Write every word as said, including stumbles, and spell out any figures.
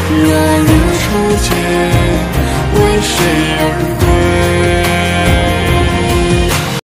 若日初见，为谁而归？